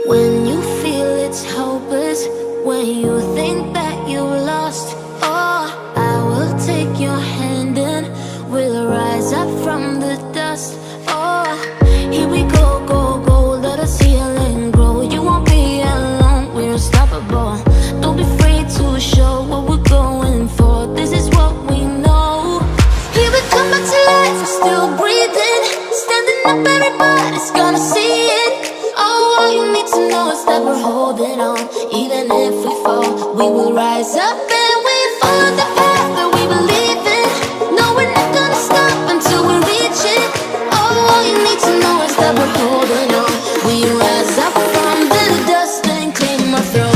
When you feel it's hopeless, when you think that you lost, oh, I will take your hand and we'll rise up from the dust. Oh, here we go, go, go, let us heal and grow. You won't be alone, we're unstoppable. Don't be afraid to show what we're going for. This is what we know. Here we come back to life, we're still breathing. Standing up, everybody's gonna see it. Oh, all you need to know is that we're holding on. Even if we fall, we will rise up and we follow the path that we believe in. No, we're not gonna stop until we reach it. Oh, all you need to know is that we're holding on. We rise up from the dust and claim our throne.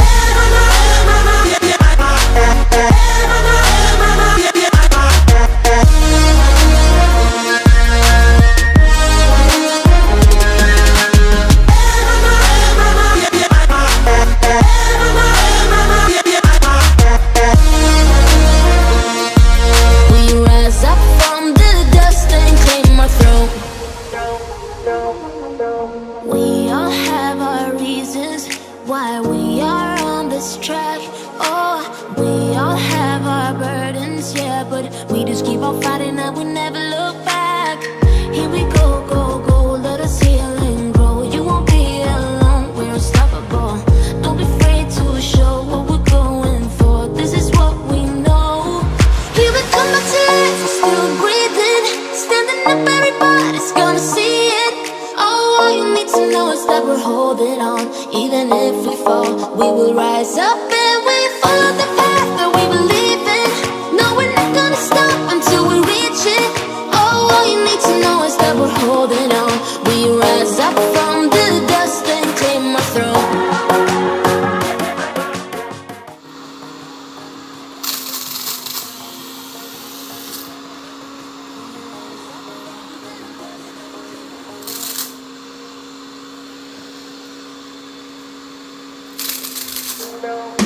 We all have our reasons why we are on this track. Oh, we all have our burdens, yeah, but we just keep on fighting and we never look back. Here we go, go, go, let us heal and grow. You won't be alone, we're unstoppable. Don't be afraid to show what we're going for. This is what we know. Here we come back to life, we're still breathing. Standing up, everybody's gonna see it. Oh, all you need to know is that we're holding on. Even if we fall, we will rise up and we follow the path that we believe in. No, we're not gonna stop until we reach it. Oh, all you need to know is that we're holding on. We rise up from the dust and claim our throne. No.